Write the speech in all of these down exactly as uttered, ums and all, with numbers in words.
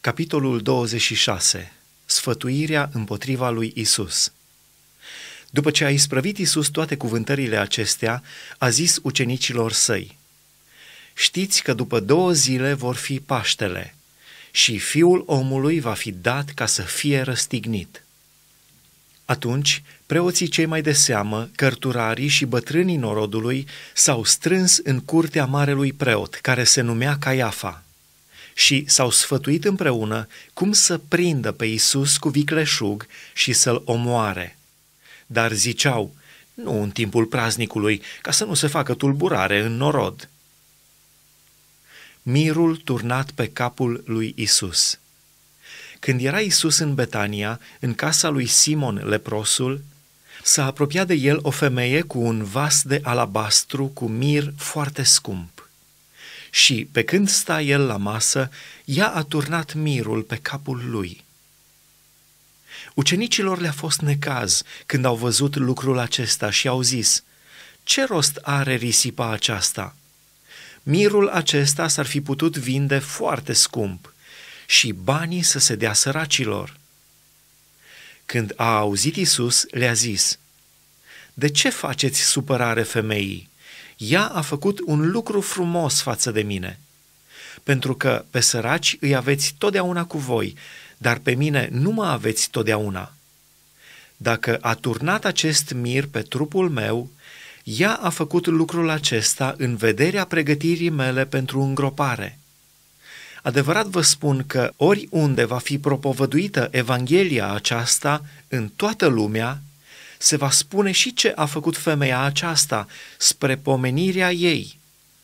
Capitolul douăzeci și șase. Sfătuirea împotriva lui Isus. După ce a isprăvit Isus toate cuvântările acestea, a zis ucenicilor săi: Știți că după două zile vor fi Paștele și Fiul omului va fi dat ca să fie răstignit. Atunci, preoții cei mai de seamă, cărturarii și bătrânii norodului s-au strâns în curtea marelui preot, care se numea Caiafa, și s-au sfătuit împreună cum să prindă pe Isus cu vicleșug și să-l omoare. Dar ziceau: nu în timpul praznicului, ca să nu se facă tulburare în norod. Mirul turnat pe capul lui Isus. Când era Isus în Betania, în casa lui Simon leprosul, s-a apropiat de el o femeie cu un vas de alabastru cu mir foarte scump. Și, pe când sta el la masă, ea a turnat mirul pe capul lui. Ucenicilor le-a fost necaz când au văzut lucrul acesta și au zis: ce rost are risipa aceasta? Mirul acesta s-ar fi putut vinde foarte scump și banii să se dea săracilor. Când a auzit Isus, le-a zis: de ce faceți supărare femeii? Ea a făcut un lucru frumos față de mine. Pentru că pe săraci îi aveți totdeauna cu voi, dar pe mine nu mă aveți totdeauna. Dacă a turnat acest mir pe trupul meu, ea a făcut lucrul acesta în vederea pregătirii mele pentru îngropare. Adevărat vă spun că oriunde va fi propovăduită Evanghelia aceasta în toată lumea, se va spune și ce a făcut femeia aceasta spre pomenirea ei.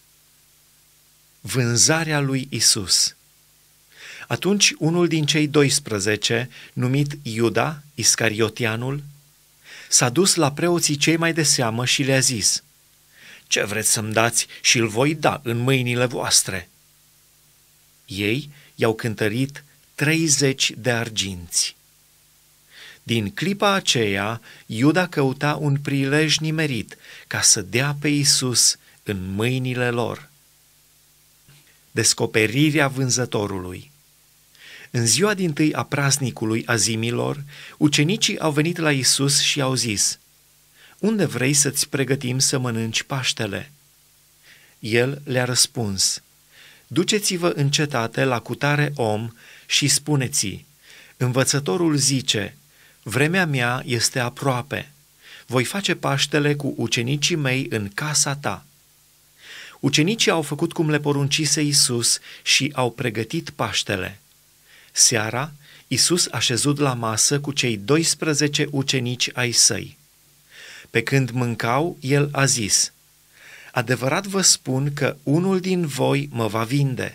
Vânzarea lui Isus. Atunci unul din cei doisprezece, numit Iuda, Iscariotianul, s-a dus la preoții cei mai de seamă și le-a zis: ce vreți să-mi dați și îl voi da în mâinile voastre? Ei i-au cântărit treizeci de arginți. Din clipa aceea, Iuda căuta un prilej nimerit ca să dea pe Isus în mâinile lor. Descoperirea vânzătorului. În ziua dintâi a praznicului azimilor, ucenicii au venit la Isus și au zis: unde vrei să-ți pregătim să mănânci Paștele? El le-a răspuns: duceți-vă în cetate la cutare om și spuneți-i: învățătorul zice, vremea mea este aproape, voi face Paștele cu ucenicii mei în casa ta. Ucenicii au făcut cum le poruncise Isus și au pregătit Paștele. Seara, Isus a șezut la masă cu cei doisprezece ucenici ai săi. Pe când mâncau, el a zis: adevărat vă spun că unul din voi mă va vinde.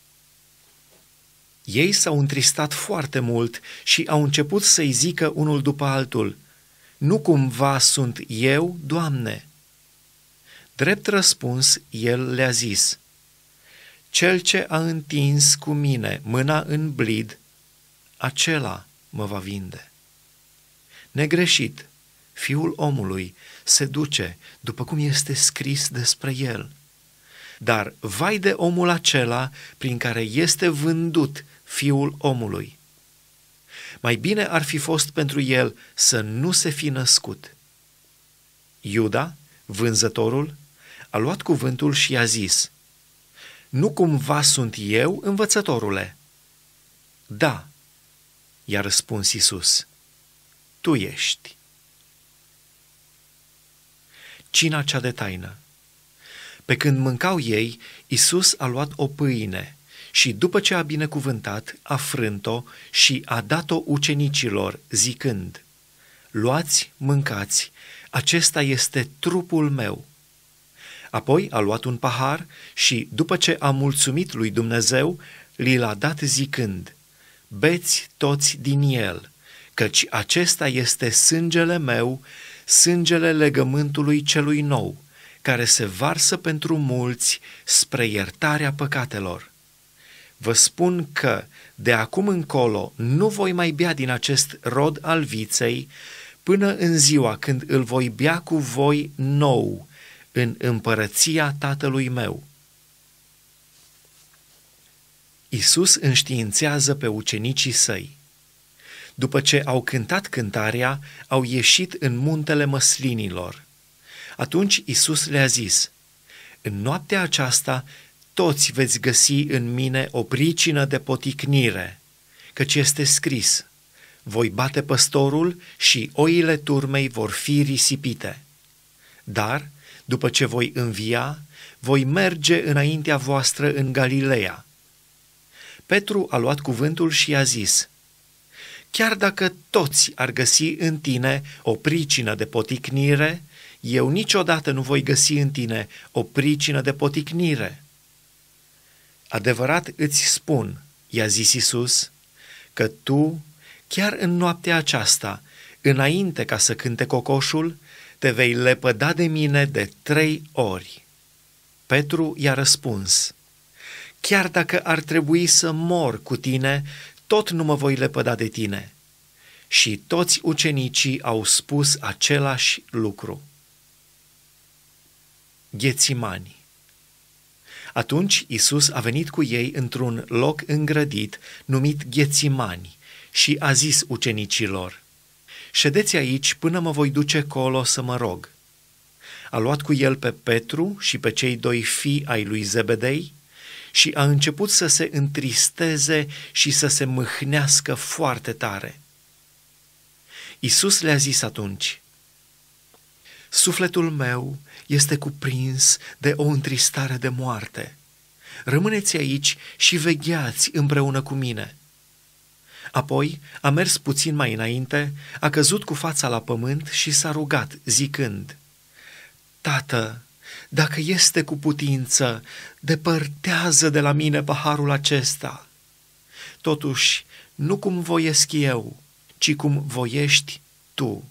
Ei s-au întristat foarte mult și au început să-i zică unul după altul: nu cumva sunt eu, Doamne? Drept răspuns, el le-a zis: cel ce a întins cu mine mâna în blid, acela mă va vinde. Negreșit, Fiul omului se duce după cum este scris despre el. Dar vai de omul acela prin care este vândut Fiul omului. Mai bine ar fi fost pentru el să nu se fi născut. Iuda, vânzătorul, a luat cuvântul și i-a zis: nu cumva sunt eu, învățătorule? Da, i-a răspuns Isus, tu ești. Cina cea de taină. Pe când mâncau ei, Isus a luat o pâine și, după ce a binecuvântat, a frânt-o și a dat-o ucenicilor, zicând: luați, mâncați, acesta este trupul meu. Apoi a luat un pahar și, după ce a mulțumit lui Dumnezeu, li l-a dat zicând: beți toți din el, căci acesta este sângele meu, sângele legământului celui nou, care se varsă pentru mulți spre iertarea păcatelor. Vă spun că, de acum încolo, nu voi mai bea din acest rod al viței, până în ziua când îl voi bea cu voi nou, în împărăția Tatălui meu. Isus înștiințează pe ucenicii săi. După ce au cântat cântarea, au ieșit în muntele măslinilor. Atunci Isus le-a zis: în noaptea aceasta toți veți găsi în mine o pricină de poticnire, căci este scris: voi bate păstorul și oile turmei vor fi risipite. Dar, după ce voi învia, voi merge înaintea voastră în Galileea. Petru a luat cuvântul și i-a zis: chiar dacă toți ar găsi în tine o pricină de poticnire, eu niciodată nu voi găsi în tine o pricină de poticnire. Adevărat îți spun, i-a zis Isus, că tu, chiar în noaptea aceasta, înainte ca să cânte cocoșul, te vei lepăda de mine de trei ori. Petru i-a răspuns: chiar dacă ar trebui să mor cu tine, tot nu mă voi lepăda de tine. Și toți ucenicii au spus același lucru. Ghețimani. Atunci Isus a venit cu ei într-un loc îngrădit numit Ghețimani și a zis ucenicilor: ședeți aici până mă voi duce colo să mă rog. A luat cu el pe Petru și pe cei doi fii ai lui Zebedei și a început să se întristeze și să se mâhnească foarte tare. Isus le-a zis atunci: sufletul meu este cuprins de o întristare de moarte. Rămâneți aici și vegheați împreună cu mine. Apoi a mers puțin mai înainte, a căzut cu fața la pământ și s-a rugat, zicând: Tată, dacă este cu putință, depărtează de la mine paharul acesta. Totuși, nu cum voiesc eu, ci cum voiești tu.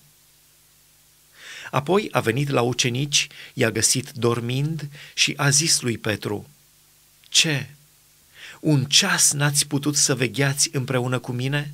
Apoi a venit la ucenici, i-a găsit dormind și a zis lui Petru: ce? Un ceas n-ați putut să vegheați împreună cu mine?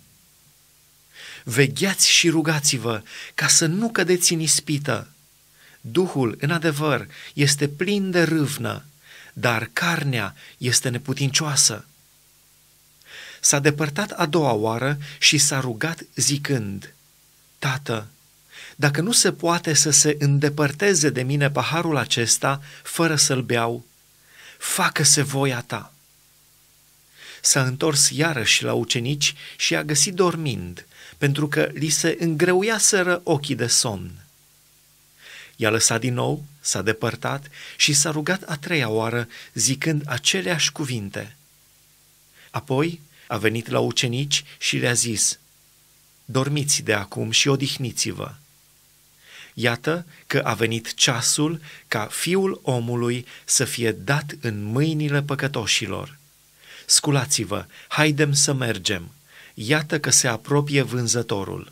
Vegheați și rugați-vă ca să nu cădeți în ispită. Duhul, în adevăr, este plin de râvnă, dar carnea este neputincioasă. S-a depărtat a doua oară și s-a rugat zicând: Tată, dacă nu se poate să se îndepărteze de mine paharul acesta fără să-l beau, facă-se voia ta. S-a întors iarăși la ucenici și a găsit dormind, pentru că li se îngreuiaseră ochii de somn. I-a lăsat din nou, s-a depărtat și s-a rugat a treia oară, zicând aceleași cuvinte. Apoi a venit la ucenici și le-a zis: dormiți de acum și odihniți-vă. Iată că a venit ceasul ca Fiul omului să fie dat în mâinile păcătoșilor. Sculați-vă, haidem să mergem, iată că se apropie vânzătorul.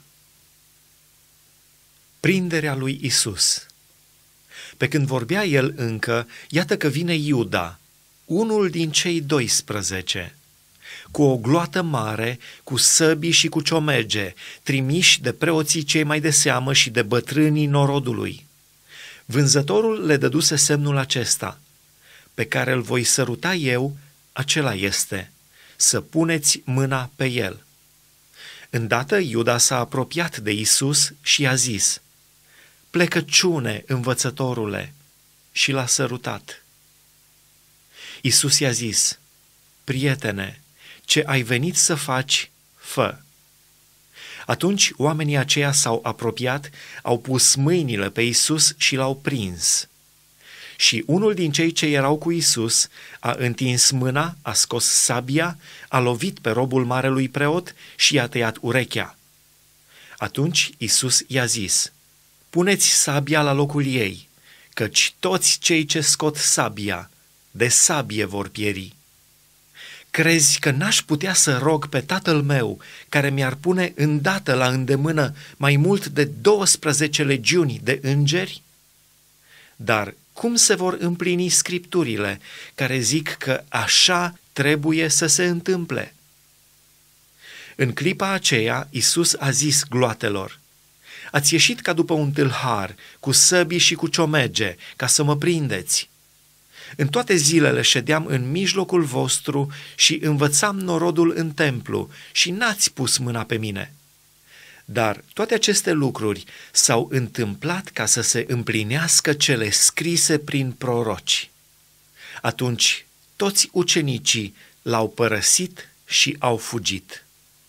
Prinderea lui Isus. Pe când vorbea el încă, iată că vine Iuda, unul din cei doisprezece, cu o gloată mare, cu săbii și cu ciomege, trimiși de preoții cei mai de seamă și de bătrânii norodului. Vânzătorul le dăduse semnul acesta: pe care îl voi săruta eu, acela este, să puneți mâna pe el. Îndată Iuda s-a apropiat de Isus și i-a zis: plecăciune, învățătorule, și l-a sărutat. Isus i-a zis: prietene, ce ai venit să faci, fă. Atunci oamenii aceia s-au apropiat, au pus mâinile pe Isus și l-au prins. Și unul din cei ce erau cu Isus a întins mâna, a scos sabia, a lovit pe robul marelui preot și i-a tăiat urechea. Atunci Isus i-a zis: puneți sabia la locul ei, căci toți cei ce scot sabia, de sabie vor pieri. Crezi că n-aș putea să rog pe Tatăl meu, care mi-ar pune îndată la îndemână mai mult de douăsprezece legiuni de îngeri? Dar cum se vor împlini scripturile care zic că așa trebuie să se întâmple? În clipa aceea, Isus a zis gloatelor: ați ieșit ca după un tâlhar, cu săbii și cu ciomege, ca să mă prindeți. În toate zilele ședeam în mijlocul vostru și învățam norodul în templu și n-ați pus mâna pe mine. Dar toate aceste lucruri s-au întâmplat ca să se împlinească cele scrise prin proroci. Atunci toți ucenicii l-au părăsit și au fugit.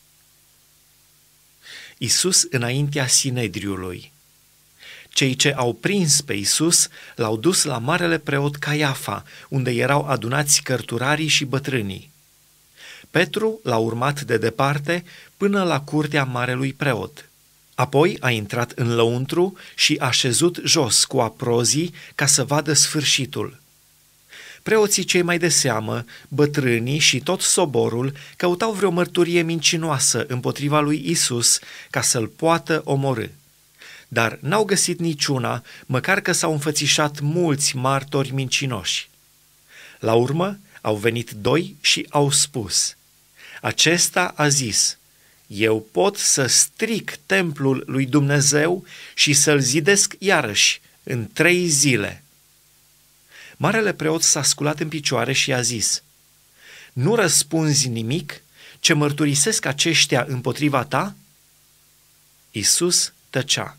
Iisus înaintea Sinedriului. Cei ce au prins pe Iisus l-au dus la marele preot Caiafa, unde erau adunați cărturarii și bătrânii. Petru l-a urmat de departe până la curtea marelui preot. Apoi a intrat în lăuntru și a șezut jos cu aprozii ca să vadă sfârșitul. Preoții cei mai de seamă, bătrânii și tot soborul căutau vreo mărturie mincinoasă împotriva lui Isus ca să-l poată omorî. Dar n-au găsit niciuna, măcar că s-au înfățișat mulți martori mincinoși. La urmă au venit doi și au spus: acesta a zis: eu pot să stric templul lui Dumnezeu și să-l zidesc iarăși în trei zile. Marele preot s-a sculat în picioare și a zis: nu răspunzi nimic ce mărturisesc aceștia împotriva ta? Iisus tăcea.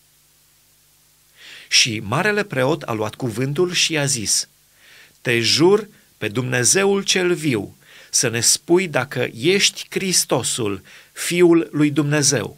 Și marele preot a luat cuvântul și a zis: te jur pe Dumnezeul cel viu să ne spui dacă ești Hristosul, Fiul lui Dumnezeu.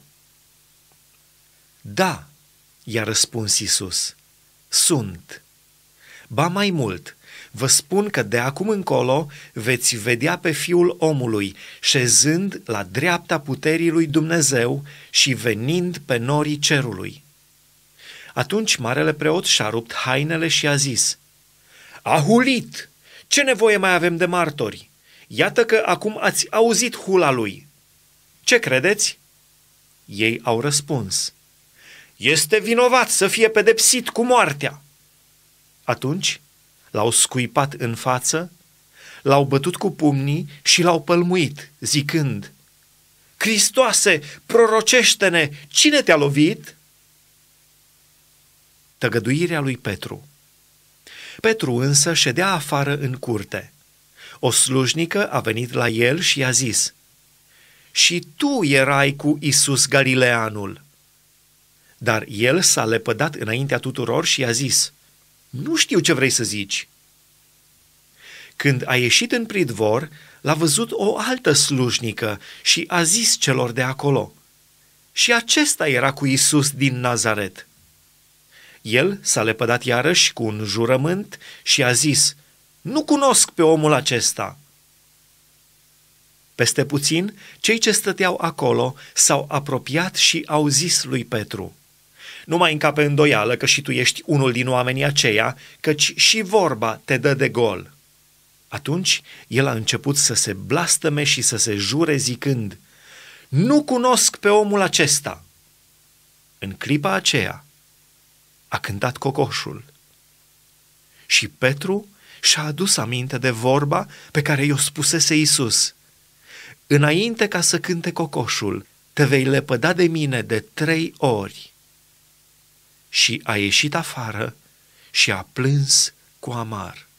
Da, i-a răspuns Iisus, sunt. Ba mai mult, vă spun că de acum încolo veți vedea pe Fiul omului șezând la dreapta puterii lui Dumnezeu și venind pe norii cerului. Atunci marele preot și-a rupt hainele și a zis: a hulit! Ce nevoie mai avem de martori? Iată că acum ați auzit hula lui. Ce credeți? Ei au răspuns: este vinovat să fie pedepsit cu moartea. Atunci l-au scuipat în față, l-au bătut cu pumnii și l-au pălmuit, zicând: Hristoase, prorocește-ne, cine te-a lovit? Tăgăduirea lui Petru. Petru însă ședea afară în curte. O slujnică a venit la el și i-a zis: și tu erai cu Iisus Galileanul. Dar el s-a lepădat înaintea tuturor și i-a zis: nu știu ce vrei să zici. Când a ieșit în pridvor, l-a văzut o altă slujnică și a zis celor de acolo: și acesta era cu Iisus din Nazaret. El s-a lepădat iarăși cu un jurământ și a zis: nu cunosc pe omul acesta. Peste puțin, cei ce stăteau acolo s-au apropiat și au zis lui Petru: nu mai încape îndoială că și tu ești unul din oamenii aceia, căci și vorba te dă de gol. Atunci el a început să se blastăme și să se jure zicând: nu cunosc pe omul acesta. În clipa aceea a cântat cocoșul. Și Petru și-a adus aminte de vorba pe care i-o spusese Iisus: înainte ca să cânte cocoșul, te vei lepăda de mine de trei ori. Și a ieșit afară și a plâns cu amar.